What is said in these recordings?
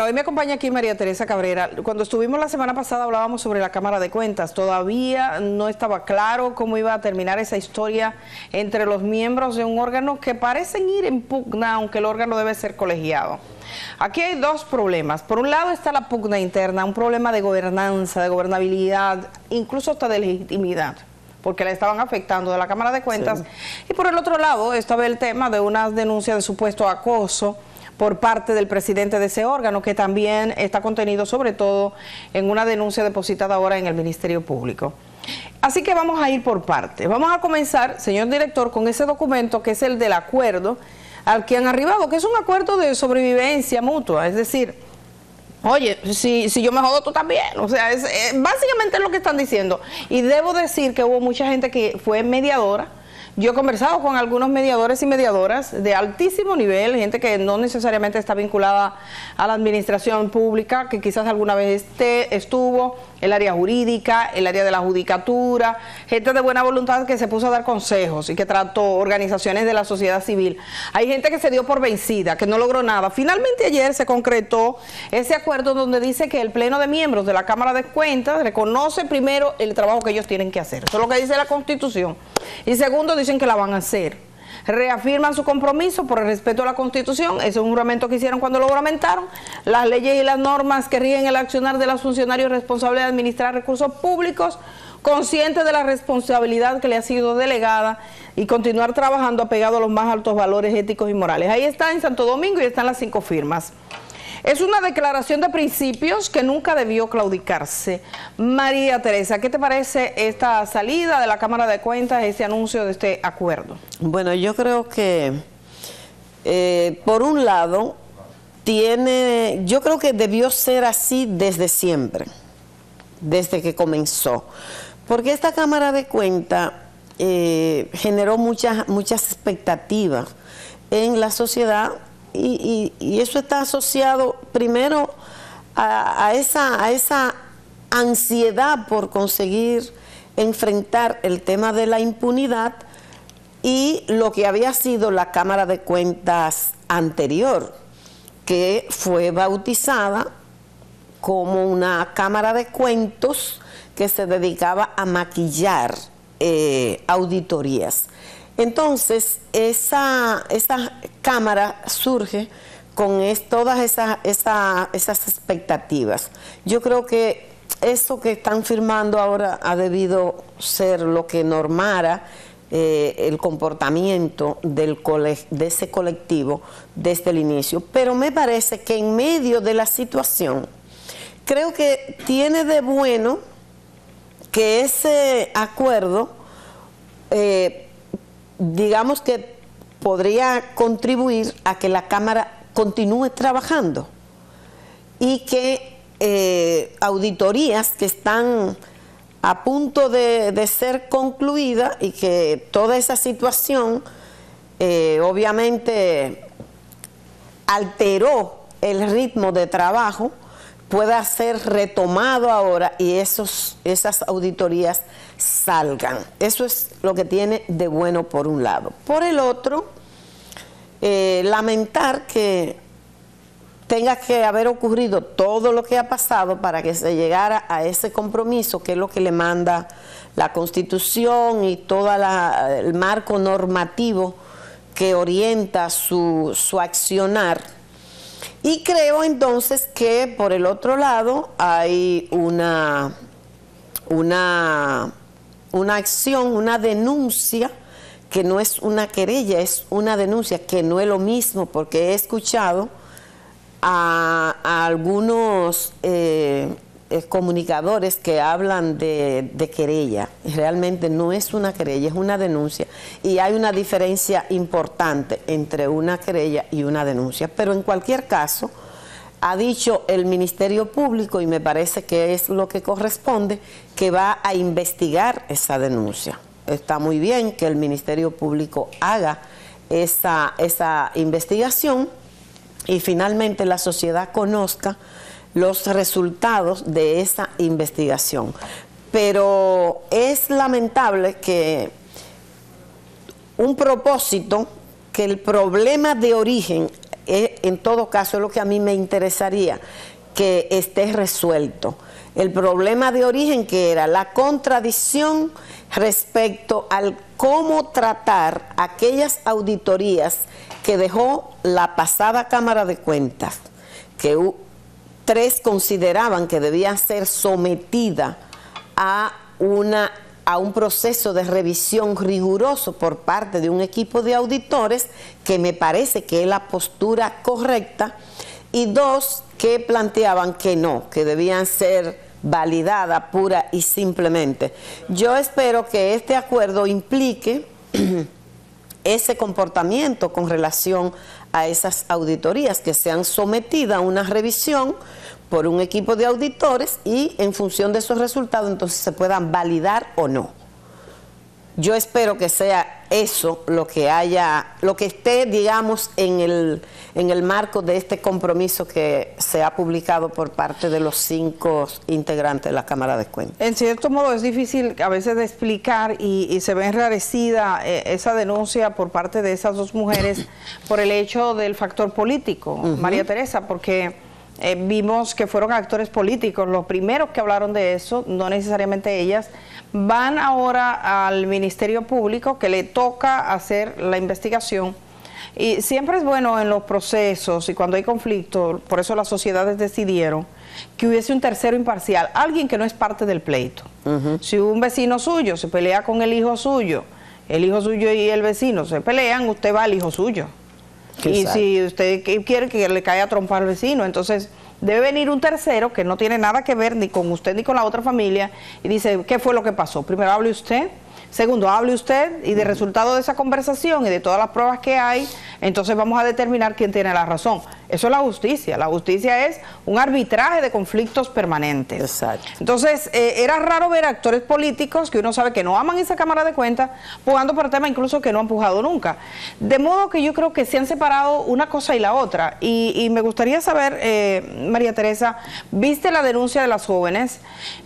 Bueno, hoy me acompaña aquí María Teresa Cabrera. Cuando estuvimos la semana pasada hablábamos sobre la Cámara de Cuentas. Todavía no estaba claro cómo iba a terminar esa historia entre los miembros de un órgano que parecen ir en pugna, aunque el órgano debe ser colegiado. Aquí hay dos problemas. Por un lado está la pugna interna, un problema de gobernanza, de gobernabilidad, incluso hasta de legitimidad, porque la estaban afectando de la Cámara de Cuentas. Sí. Y por el otro lado estaba el tema de unas denuncias de supuesto acoso por parte del presidente de ese órgano, que también está contenido sobre todo en una denuncia depositada ahora en el Ministerio Público. Así que vamos a ir por partes. Vamos a comenzar, señor director, con ese documento que es el del acuerdo al que han arribado, que es un acuerdo de sobrevivencia mutua, es decir, oye, si yo me jodo, tú también. O sea, básicamente es lo que están diciendo. Y debo decir que hubo mucha gente que fue mediadora. Yo he conversado con algunos mediadores y mediadoras de altísimo nivel, gente que no necesariamente está vinculada a la administración pública, que quizás alguna vez estuvo, el área jurídica, el área de la judicatura, gente de buena voluntad que se puso a dar consejos y que trató organizaciones de la sociedad civil. Hay gente que se dio por vencida, que no logró nada. Finalmente ayer se concretó ese acuerdo donde dice que el pleno de miembros de la Cámara de Cuentas reconoce primero el trabajo que ellos tienen que hacer. Eso es lo que dice la Constitución. Y segundo, dicen que la van a hacer. Reafirman su compromiso por el respeto a la Constitución. Eso es un juramento que hicieron cuando lo juramentaron. Las leyes y las normas que rigen el accionar de los funcionarios responsables de administrar recursos públicos, conscientes de la responsabilidad que le ha sido delegada y continuar trabajando apegado a los más altos valores éticos y morales. Ahí está en Santo Domingo y están las 5 firmas. Es una declaración de principios que nunca debió claudicarse. María Teresa, ¿qué te parece esta salida de la Cámara de Cuentas, este anuncio de este acuerdo? Bueno, yo creo que, por un lado, yo creo que debió ser así desde siempre, desde que comenzó. Porque esta Cámara de Cuentas generó muchas expectativas en la sociedad. Y eso está asociado primero a esa ansiedad por conseguir enfrentar el tema de la impunidad y lo que había sido la Cámara de Cuentas anterior, que fue bautizada como una Cámara de Cuentos que se dedicaba a maquillar auditorías. Entonces, esa Cámara surge con todas esas expectativas. Yo creo que eso que están firmando ahora ha debido ser lo que normara el comportamiento de ese colectivo desde el inicio. Pero me parece que en medio de la situación, creo que tiene de bueno que ese acuerdo digamos que podría contribuir a que la Cámara continúe trabajando y que auditorías que están a punto de ser concluidas y que toda esa situación obviamente alteró el ritmo de trabajo, pueda ser retomado ahora y esas auditorías salgan. Eso es lo que tiene de bueno por un lado. Por el otro, lamentar que tenga que haber ocurrido todo lo que ha pasado para que se llegara a ese compromiso, que es lo que le manda la Constitución y todo el marco normativo que orienta su accionar. Y creo entonces que por el otro lado hay una acción, una denuncia, que no es una querella, es una denuncia, que no es lo mismo, porque he escuchado a algunos comunicadores que hablan de querella. Realmente no es una querella, es una denuncia, y hay una diferencia importante entre una querella y una denuncia. Pero en cualquier caso, ha dicho el Ministerio Público, y me parece que es lo que corresponde, que va a investigar esa denuncia. Está muy bien que el Ministerio Público haga esa investigación y finalmente la sociedad conozca los resultados de esa investigación. Pero es lamentable que un propósito, que el problema de origen en todo caso es lo que a mí me interesaría que esté resuelto. El problema de origen, que era la contradicción respecto al cómo tratar aquellas auditorías que dejó la pasada Cámara de Cuentas, que 3 consideraban que debían ser sometidas a un proceso de revisión riguroso por parte de un equipo de auditores, que me parece que es la postura correcta, y 2 que planteaban que no, que debían ser validadas pura y simplemente. Yo espero que este acuerdo implique ese comportamiento con relación a esas auditorías, que sean sometidas a una revisión por un equipo de auditores y en función de esos resultados entonces se puedan validar o no. Yo espero que sea eso lo que esté, digamos, en el marco de este compromiso que se ha publicado por parte de los 5 integrantes de la Cámara de Cuentas. En cierto modo es difícil a veces de explicar y se ve enrarecida esa denuncia por parte de esas 2 mujeres por el hecho del factor político, María Teresa, porque vimos que fueron actores políticos los primeros que hablaron de eso, no necesariamente ellas. Van ahora al Ministerio Público, que le toca hacer la investigación, y siempre es bueno en los procesos y cuando hay conflicto, por eso las sociedades decidieron que hubiese un tercero imparcial, alguien que no es parte del pleito. Si un vecino suyo se pelea con el hijo suyo y el vecino se pelean, usted va al hijo suyo. Y si usted quiere que le caiga a trompar al vecino, entonces debe venir un tercero que no tiene nada que ver ni con usted ni con la otra familia y dice, ¿qué fue lo que pasó? Primero hable usted, segundo hable usted, y de resultado de esa conversación y de todas las pruebas que hay, entonces vamos a determinar quién tiene la razón. Eso es la justicia. La justicia es un arbitraje de conflictos permanentes. Exacto. Entonces, era raro ver actores políticos que uno sabe que no aman esa Cámara de Cuentas, pujando por temas incluso que no han pujado nunca. De modo que yo creo que se han separado una cosa y la otra. Y me gustaría saber, María Teresa, ¿viste la denuncia de las jóvenes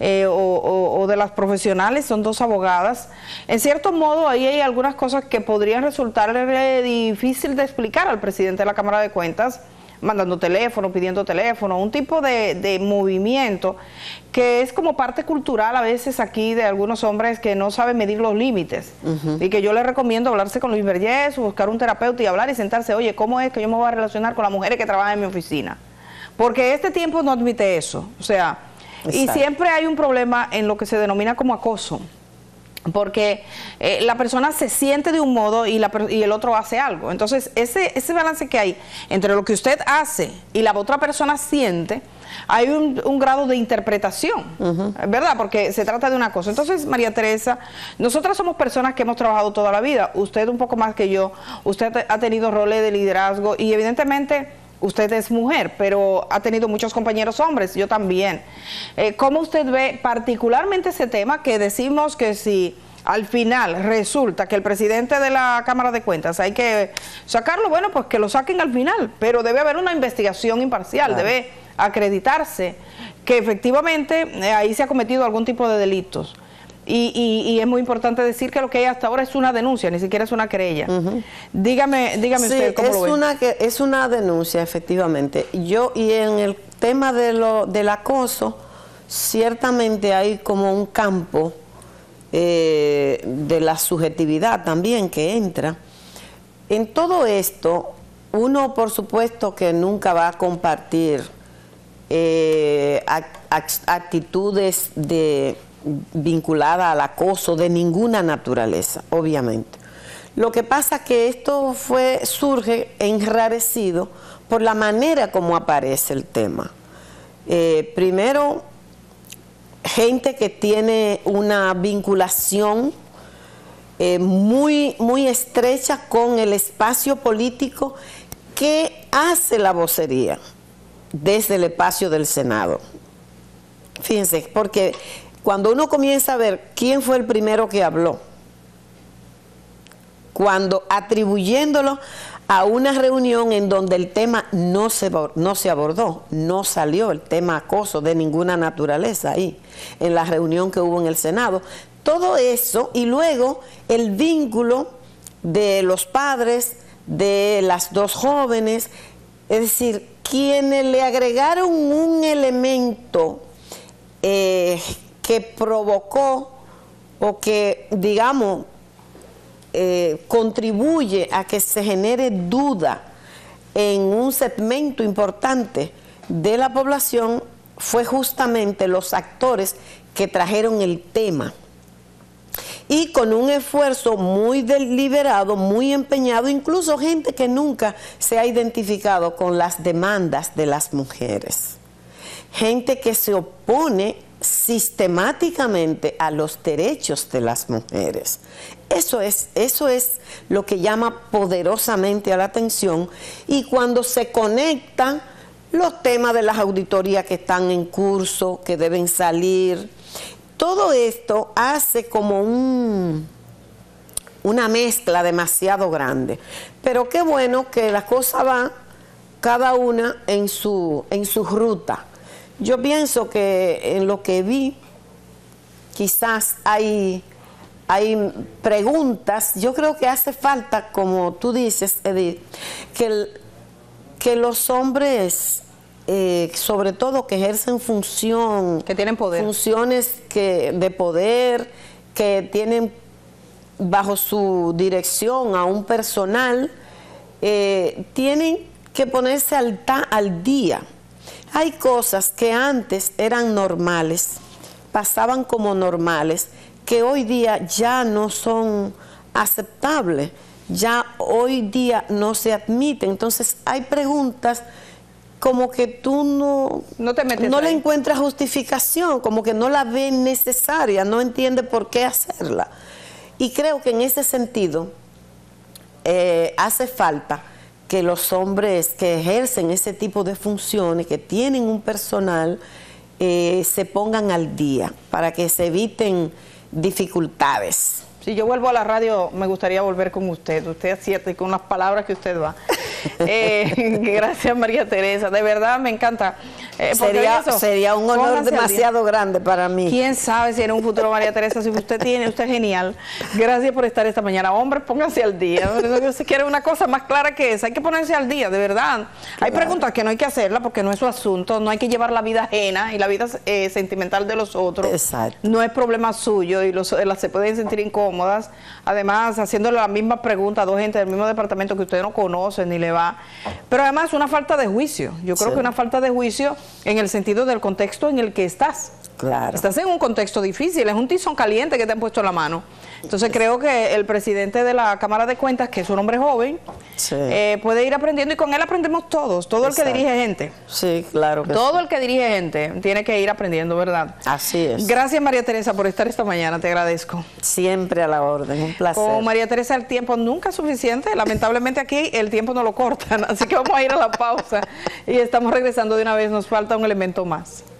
o de las profesionales? Son 2 abogadas. En cierto modo, ahí hay algunas cosas que podrían resultarle difícil de explicar al presidente de la Cámara de Cuentas, mandando teléfono, pidiendo teléfono, un tipo de movimiento que es como parte cultural a veces aquí de algunos hombres que no saben medir los límites. Y que yo les recomiendo hablarse con Luis Vergés, buscar un terapeuta y hablar y sentarse, oye, ¿cómo es que yo me voy a relacionar con las mujeres que trabajan en mi oficina? Porque este tiempo no admite eso. O sea, y siempre hay un problema en lo que se denomina como acoso. Porque la persona se siente de un modo y el otro hace algo. Entonces, ese balance que hay entre lo que usted hace y la otra persona siente, hay un grado de interpretación, ¿verdad? Porque se trata de una cosa. Entonces, María Teresa, nosotras somos personas que hemos trabajado toda la vida. Usted un poco más que yo. Usted ha tenido roles de liderazgo y evidentemente usted es mujer, pero ha tenido muchos compañeros hombres, yo también. ¿Cómo usted ve particularmente ese tema que decimos que si al final resulta que el presidente de la Cámara de Cuentas hay que sacarlo, bueno, pues que lo saquen al final, pero debe haber una investigación imparcial, debe acreditarse que efectivamente ahí se ha cometido algún tipo de delitos. Y es muy importante decir que lo que hay hasta ahora es una denuncia, ni siquiera es una querella. Dígame sí, usted cómo lo ve. Es una denuncia, efectivamente. Y en el tema del acoso, ciertamente hay como un campo de la subjetividad también que entra. En todo esto, uno por supuesto que nunca va a compartir actitudes vinculada al acoso de ninguna naturaleza, obviamente. Lo que pasa es que esto surge enrarecido por la manera como aparece el tema. Primero, gente que tiene una vinculación muy estrecha con el espacio político que hace la vocería desde el espacio del Senado. Fíjense, porque cuando uno comienza a ver quién fue el primero que habló, cuando atribuyéndolo a una reunión en donde el tema no se abordó, no salió el tema acoso de ninguna naturaleza ahí, en la reunión que hubo en el Senado, todo eso, y luego el vínculo de los padres de las 2 jóvenes, Es decir, quienes le agregaron un elemento que provocó o que, digamos, contribuye a que se genere duda en un segmento importante de la población, fue justamente los actores que trajeron el tema. Y con un esfuerzo muy deliberado, muy empeñado, incluso gente que nunca se ha identificado con las demandas de las mujeres. Gente que se opone sistemáticamente a los derechos de las mujeres. Eso es lo que llama poderosamente a la atención, y cuando se conectan los temas de las auditorías que están en curso, que deben salir, todo esto hace como una mezcla demasiado grande. Pero qué bueno que la cosa va cada una en su ruta. Yo pienso que en lo que vi, quizás hay preguntas. Yo creo que hace falta, como tú dices, Edith, que los hombres, sobre todo que ejercen que tienen poder, funciones de poder, que tienen bajo su dirección a un personal, tienen que ponerse al día. Hay cosas que antes eran normales, pasaban como normales, que hoy día ya no son aceptables, ya hoy día no se admiten. Entonces hay preguntas como que tú no le encuentras justificación, como que no la ves necesaria, no entiendes por qué hacerla. Y creo que en ese sentido hace falta que los hombres que ejercen ese tipo de funciones, que tienen un personal, se pongan al día para que se eviten dificultades. Si yo vuelvo a la radio, me gustaría volver con usted. Usted acierta y con las palabras que usted va. Gracias, María Teresa. De verdad, me encanta. Sería un honor demasiado grande para mí. ¿Quién sabe si en un futuro, María Teresa, si usted es genial? Gracias por estar esta mañana. Hombres, pónganse al día. Si quiere una cosa más clara que esa, hay que ponerse al día, de verdad. Hay preguntas que no hay que hacerlas porque no es su asunto. No hay que llevar la vida ajena y la vida sentimental de los otros. Exacto. No es problema suyo y se pueden sentir incómodas. Además, haciéndole la misma pregunta a dos gente del mismo departamento que usted no conoce ni le va. Pero además, una falta de juicio. Yo creo que una falta de juicio en el sentido del contexto en el que estás. Claro. Estás en un contexto difícil, es un tizón caliente que te han puesto en la mano. Entonces creo que el presidente de la Cámara de Cuentas, que es un hombre joven, puede ir aprendiendo, y con él aprendemos todos, todo el que dirige gente. Sí, claro que todo el que dirige gente tiene que ir aprendiendo, ¿verdad? Así es. Gracias, María Teresa, por estar esta mañana, te agradezco. Siempre a la orden, un placer. Con María Teresa el tiempo nunca es suficiente, lamentablemente aquí el tiempo no lo cortan, así que vamos a ir a la pausa y estamos regresando de una vez, nos falta un elemento más.